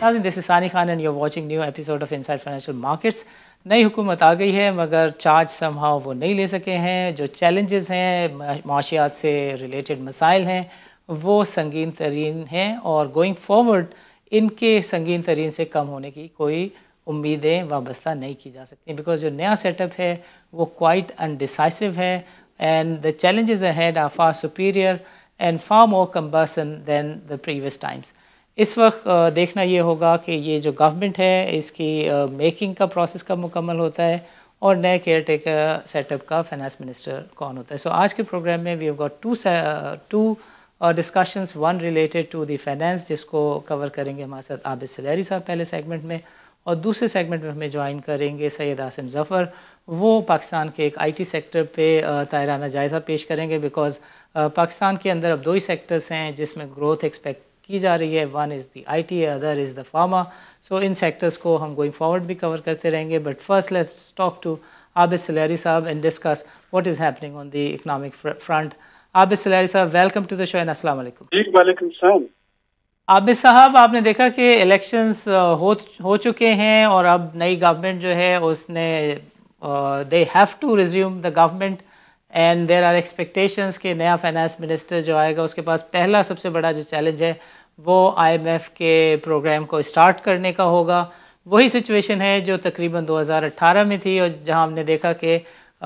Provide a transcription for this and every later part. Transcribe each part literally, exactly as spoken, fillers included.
नाज़रीन, this is Sani Khan and you are watching new episode of inside financial markets. नई हुकूमत आ गई है मगर चार्ज समहाउ वो नहीं ले सके हैं। जो चैलेंजेस हैं, माशियात से रिलेटेड मसाइल हैं, वो संगीन तरीन हैं और गोइंग फॉरवर्ड इनके संगीन तरीन से कम होने की कोई उम्मीदें वाबस्ता नहीं की जा सकती, बिकॉज जो नया सेटअप है वो क्वाइट अनडिसाइसिव है and the challenges ahead are far superior and far more cumbersome than the previous times. इस वक्त देखना ये होगा कि ये जो गवर्नमेंट है इसकी मेकिंग का प्रोसेस कब मुकम्मल होता है और नए केयर टेकर सेटअप का फाइनेंस मिनिस्टर कौन होता है। सो so, आज के प्रोग्राम में we have got to to discussions, one related to the finance जिसको कवर करेंगे हमारे साथ आबिद सलैरी साहब पहले सेगमेंट में, और दूसरे सेगमेंट में हमें ज्वाइन करेंगे सैयद आसिम ज़फ़र। वो पाकिस्तान के एक आईटी सेक्टर पे तायराना जायज़ा पेश करेंगे, बिकॉज पाकिस्तान के अंदर अब दो ही सेक्टर्स हैं जिसमें ग्रोथ एक्सपेक्ट की जा रही है। One is the IT, other is the pharma. So इन सेक्टर्स को हम गोइंग फॉरवर्ड भी कवर करते रहेंगे, but first let's talk to Abid Suleri साहब and discuss what is happening on the economic front. Abid Suleri साहब, welcome to the show and अस्सलाम वालेकुम। जी वालेकुम सलाम। आबिद साहब, आपने देखा कि इलेक्शंस हो हो चुके हैं और अब नई गवर्नमेंट जो है उसने they have to resume the government and there are expectations कि नया फाइनेंस मिनिस्टर जो आएगा उसके पास पहला सबसे बड़ा जो चैलेंज है वो आईएमएफ के प्रोग्राम को स्टार्ट करने का होगा। वही सिचुएशन है जो तकरीबन दो हज़ार अठारह में थी और जहां हमने देखा कि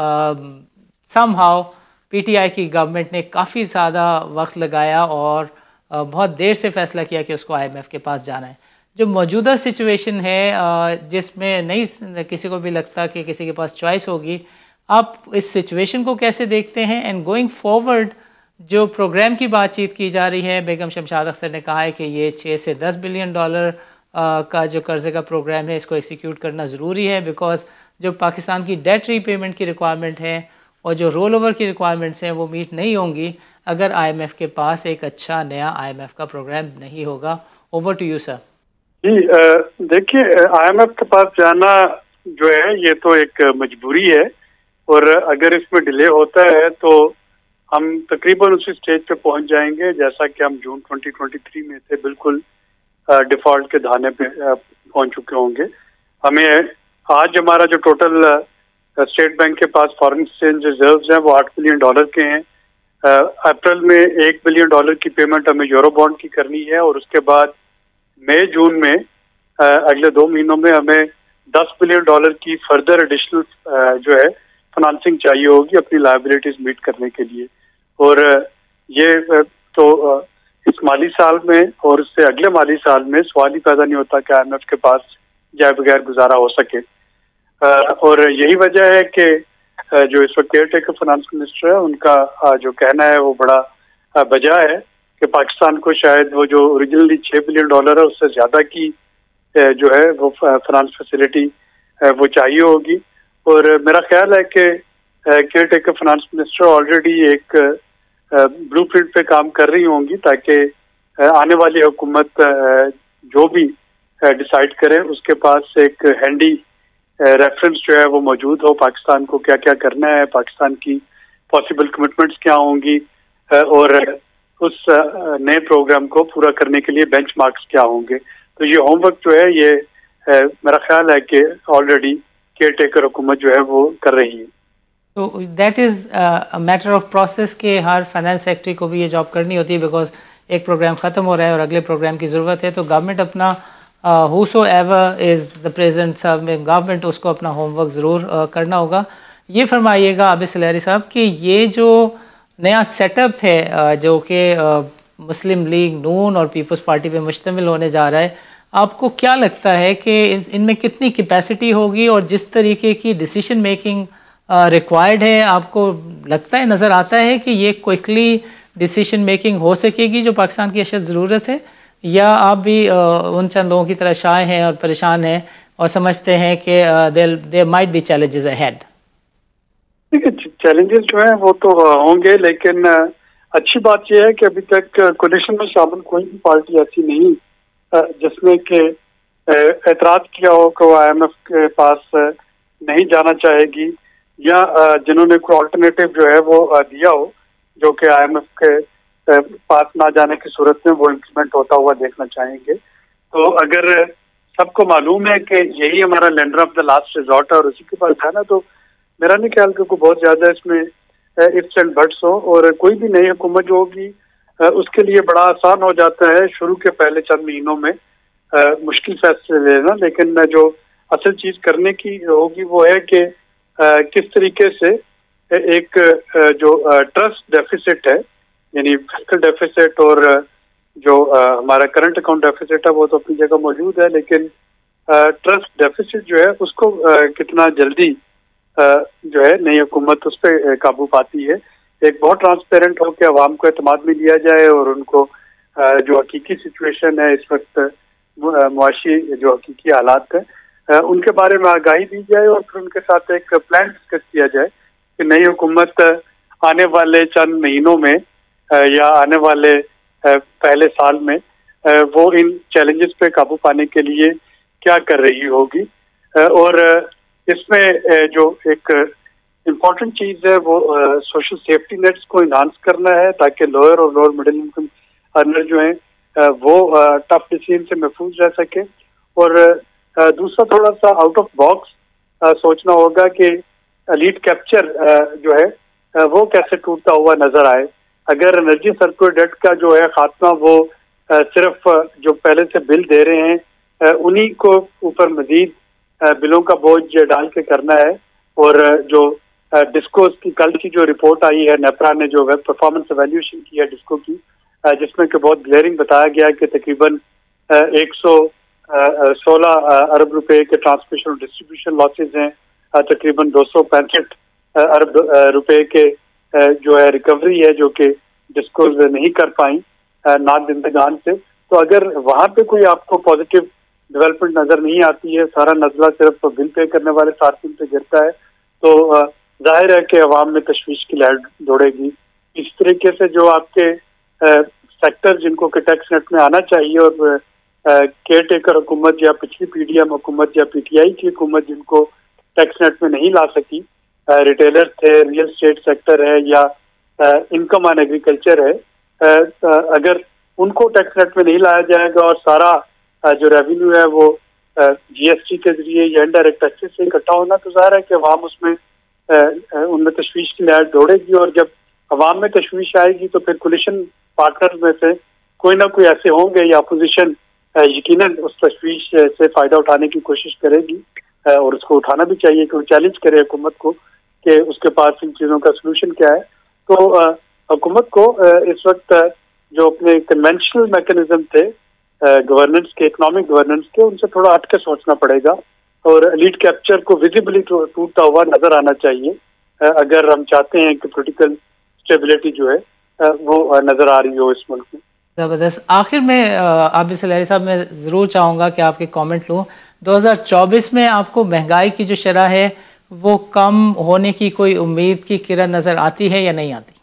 समहाउ पीटीआई की गवर्नमेंट ने काफ़ी ज़्यादा वक्त लगाया और uh, बहुत देर से फैसला किया कि उसको आईएमएफ के पास जाना है। जो मौजूदा सिचुएशन है uh, जिसमें नहीं किसी को भी लगता कि किसी के पास चॉइस होगी, आप इस सिचुएशन को कैसे देखते हैं? एंड गोइंग फॉरवर्ड जो प्रोग्राम की बातचीत की जा रही है, बेगम शमशाद अख्तर ने कहा है कि ये छः से दस बिलियन डॉलर का जो कर्ज़े का प्रोग्राम है इसको एक्सिक्यूट करना ज़रूरी है, बिकॉज जो पाकिस्तान की डेट रीपेमेंट की रिक्वायरमेंट है और जो रोल ओवर की रिक्वायरमेंट्स हैं वो मीट नहीं होंगी अगर आईएमएफ के पास एक अच्छा नया आईएमएफ का प्रोग्राम नहीं होगा। Over to you sir. जी देखिए, आईएमएफ के पास जाना जो है ये तो एक मजबूरी है और अगर इसमें डिले होता है तो हम तकरीबन उसी स्टेज पे पहुंच जाएंगे जैसा कि हम जून दो हज़ार तेईस में थे, बिल्कुल डिफॉल्ट के धाने पे पहुंच चुके होंगे। हमें आज हमारा जो टोटल स्टेट बैंक के पास फॉरेन एक्सचेंज रिजर्व्स हैं वो आठ बिलियन डॉलर के हैं। अप्रैल में एक बिलियन डॉलर की पेमेंट हमें यूरो बॉन्ड की करनी है और उसके बाद मई जून में अगले दो महीनों में हमें दस बिलियन डॉलर की फर्दर एडिशनल जो है फाइनेंसिंग चाहिए होगी अपनी लायबिलिटीज मीट करने के लिए। और ये तो इस माली साल में और उससे अगले माली साल में सवाल ही पैदा नहीं होता कि आईएमएफ के पास जाए बगैर गुजारा हो सके। और यही वजह है कि जो इस वक्त केयर टेकर फाइनेंस मिनिस्टर है उनका जो कहना है वो बड़ा बजा है कि पाकिस्तान को शायद वो जो ओरिजिनली छः बिलियन डॉलर है उससे ज़्यादा की जो है वो फाइनेंस फैसिलिटी वो चाहिए होगी। और मेरा ख्याल है कि care taker finance minister already एक ब्लूप्रिंट पे काम कर रही होंगी ताकि आने वाली हुकूमत जो भी डिसाइड करे उसके पास एक हैंडी रेफरेंस जो है वो मौजूद हो, पाकिस्तान को क्या क्या करना है, पाकिस्तान की पॉसिबल कमिटमेंट्स क्या होंगी और उस नए प्रोग्राम को पूरा करने के लिए बेंचमार्क्स क्या होंगे। तो ये होमवर्क जो है ये मेरा ख्याल है कि ऑलरेडी केयर टेकर हुकूमत जो है वो कर रही है। तो that is a matter of process के हर फाइनेंस सेक्रेटरी को भी ये जॉब करनी होती है, बिकॉज एक प्रोग्राम ख़त्म हो रहा है और अगले प्रोग्राम की ज़रूरत है। तो गवर्नमेंट अपना whosoever is the present सब में गवर्नमेंट उसको अपना होमवर्क ज़रूर uh, करना होगा। ये फरमाइएगा आबिद सलैरी साहब कि ये जो नया सेटअप है uh, जो कि uh, मुस्लिम लीग नून और पीपल्स पार्टी पे मुश्तमिल होने जा रहा है, आपको क्या लगता है कि इनमें कितनी कैपेसिटी होगी और जिस तरीके की डिसीजन मेकिंग रिक्वायर्ड है, आपको लगता है, नज़र आता है कि ये क्विकली डिसीजन मेकिंग हो सकेगी जो पाकिस्तान की अशद ज़रूरत है, या आप भी उन चंद लोगों की तरह शाये हैं और परेशान हैं और समझते हैं कि there might be challenges ahead? देखिए, चैलेंजेस जो हैं वो तो होंगे, लेकिन अच्छी बात यह है कि अभी तक कोलिशन में शामिल कोई भी पार्टी ऐसी नहीं जिसने कि एतराज़ किया हो कि वो आईएमएफ के पास नहीं जाना चाहेगी या जिन्होंने कोई अल्टरनेटिव जो है वो दिया हो जो कि आईएमएफ के पास ना जाने की सूरत में वो इम्प्लीमेंट होता हुआ देखना चाहेंगे। तो अगर सबको मालूम है कि यही हमारा lender of the last resort है और उसी के पास है ना, तो मेरा नहीं ख्याल कि कोई बहुत ज्यादा इसमें इफ्स एंड बट्स हो। और कोई भी नई हुकूमत जो होगी उसके लिए बड़ा आसान हो जाता है शुरू के पहले चंद महीनों में आ, मुश्किल फैसले लेना, लेकिन जो असल चीज करने की होगी वो है कि किस तरीके से एक जो ट्रस्ट डेफिसिट है, यानी फिस्कल डेफिसिट और जो हमारा करंट अकाउंट डेफिसिट है वो तो अपनी जगह मौजूद है, लेकिन ट्रस्ट डेफिसिट जो है उसको कितना जल्दी जो है नई हुकूमत उस पर काबू पाती है। एक बहुत ट्रांसपेरेंट हो के अवाम को एतमाद में लिया जाए और उनको जो हकीकी सिचुएशन है इस वक्त मुआशी जो हकीकी हालात है उनके बारे में आगाही दी जाए और फिर उनके साथ एक प्लान डिस्कस किया जाए कि नई हुकूमत आने वाले चंद महीनों में या आने वाले पहले साल में वो इन चैलेंजेस पे काबू पाने के लिए क्या कर रही होगी। और इसमें जो एक इम्पॉर्टेंट चीज है वो सोशल सेफ्टी नेट्स को इन्हांस करना है ताकि लोअर और लोअर मिडिल इनकम अर्नर जो हैं वो टफ डिसीजन से महफूज रह सके। और दूसरा थोड़ा सा आउट ऑफ बॉक्स सोचना होगा कि लीड कैप्चर जो है वो कैसे टूटता हुआ नजर आए। अगर एनर्जी सर्कुलर डेट का जो है खात्मा वो सिर्फ जो पहले से बिल दे रहे हैं उन्हीं को ऊपर मजीद बिलों का बोझ डाल के करना है। और जो डिस्को की कल की जो रिपोर्ट आई है नेपरा ने जो वेब परफॉर्मेंस एवेल्यूएशन की है डिस्को की, जिसमें कि बहुत ग्लेयरिंग बताया गया कि तकरीबन एक सौ सोलह अरब रुपए के ट्रांसमिशन और डिस्ट्रीब्यूशन लॉसेज हैं, तकरीबन दो सौ पैंसठ अरब रुपए के जो है रिकवरी है जो कि डिस्कोज नहीं कर पाई नाद जिंदगान से। तो अगर वहां पे कोई आपको पॉजिटिव डेवलपमेंट नजर नहीं आती है, सारा नजला सिर्फ बिल पे करने वाले सार्फिन पे गिरता है, तो जाहिर है कि अवाम में तशवीश की लहर दौड़ेगी। इस तरीके से जो आपके सेक्टर जिनको कि टैक्स नेट में आना चाहिए और केयर टेकर हुकूमत या पिछली पीडीएम हुकूमत या पीटीआई की हुकूमत जिनको टैक्स नेट में नहीं ला सकी, रिटेलर थे, रियल स्टेट सेक्टर है या इनकम ऑन एग्रीकल्चर है, अगर उनको टैक्स नेट में नहीं लाया जाएगा और सारा जो रेवेन्यू है वो जीएसटी के जरिए या इनडायरेक्ट टैक्सेस से इकट्ठा होना, तो जाहिर है कि अवाम उसमें उनमें तशवीश की लहर दौड़ेगी। और जब अवाम में तशवीश आएगी तो फिर कोलिशन पार्टनर्स में से कोई ना कोई ऐसे होंगे या अपोजिशन यकीनन उस तशवीश से फायदा उठाने की कोशिश करेगी और उसको उठाना भी चाहिए कि वो चैलेंज करे हुकूमत को कि उसके पास इन चीज़ों का सोल्यूशन क्या है। तो हुकूमत को इस वक्त जो अपने कन्वेंशनल मैकेनिज्म थे गवर्नेंस के, इकोनॉमिक गवर्नेंस के, उनसे थोड़ा हट के सोचना पड़ेगा और लीड कैप्चर को विजिबली टूटता हुआ नजर आना चाहिए अगर हम चाहते हैं कि पॉलिटिकल स्टेबिलिटी जो है वो नजर आ रही हो इस मुल्क में। ज़बरदस्त। आखिर में आबिद सलारी साहब मैं ज़रूर चाहूँगा कि आपके कमेंट लूँ, दो हज़ार चौबीस में आपको महंगाई की जो शरह है वो कम होने की कोई उम्मीद की किरण नज़र आती है या नहीं आती?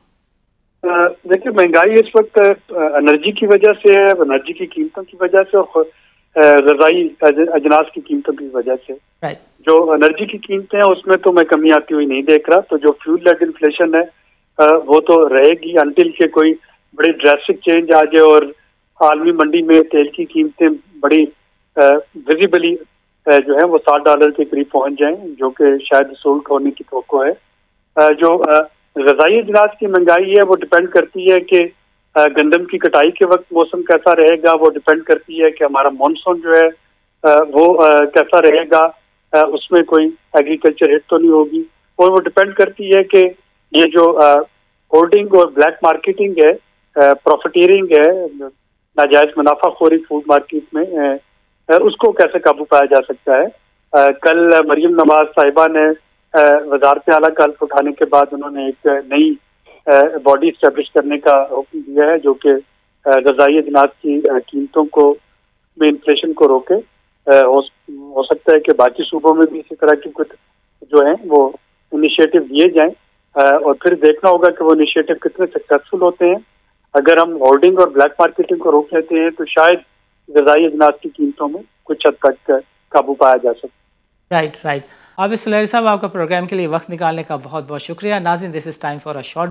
देखिए, महंगाई इस वक्त एनर्जी की वजह से है, एनर्जी की कीमतों की वजह से और ग़िज़ाई अजनास की कीमतों की वजह से। राइट। जो एनर्जी की कीमतें हैं उसमें तो मैं कमी आती हुई नहीं देख रहा, तो जो फ्यूल लेड इन्फ्लेशन है वो तो रहेगी अनटिल के कोई बड़ी ड्रेस्टिक चेंज आ जाए और आलमी मंडी में तेल की कीमतें बड़ी विजिबली जो है वो साठ डॉलर के करीब पहुंच जाएं, जो कि शायद सोल्ट होने की तवक्को है। जो ग़िज़ाई अजनास की महंगाई है वो डिपेंड करती है कि गंदम की कटाई के वक्त मौसम कैसा रहेगा, वो डिपेंड करती है कि हमारा मानसून जो है वो कैसा रहेगा, उसमें कोई एग्रीकल्चर हिट तो नहीं होगी, और वो डिपेंड करती है कि ये जो होर्डिंग और ब्लैक मार्केटिंग है, प्रॉफिटियरिंग है, नाजायज मुनाफाखोरी फूड मार्केट में, उसको कैसे काबू पाया जा सकता है। कल मरियम नवाज साहिबा ने वजारत आला का हल्फ उठाने के बाद उन्होंने एक नई बॉडी इस्टेब्लिश करने का हुक्म दिया है जो कि ग़िज़ाई अजनास की कीमतों को में इन्फ्लेशन को रोके। हो, हो सकता है कि बाकी सूबों में भी इसी तरह की कुछ जो है वो इनिशिएटिव दिए जाएं और फिर देखना होगा कि वो इनिशिएटिव कितने सक्सेसफुल होते हैं। अगर हम होर्डिंग और ब्लैक मार्केटिंग को रोक लेते हैं तो शायद ग़िज़ाई अजनास की कीमतों में कुछ हद तक काबू पाया जा सकता है। राइट राइट आबिद सलारी साहब, आपका प्रोग्राम के लिए वक्त निकालने का बहुत बहुत शुक्रिया। नाज़रीन, this is time for a short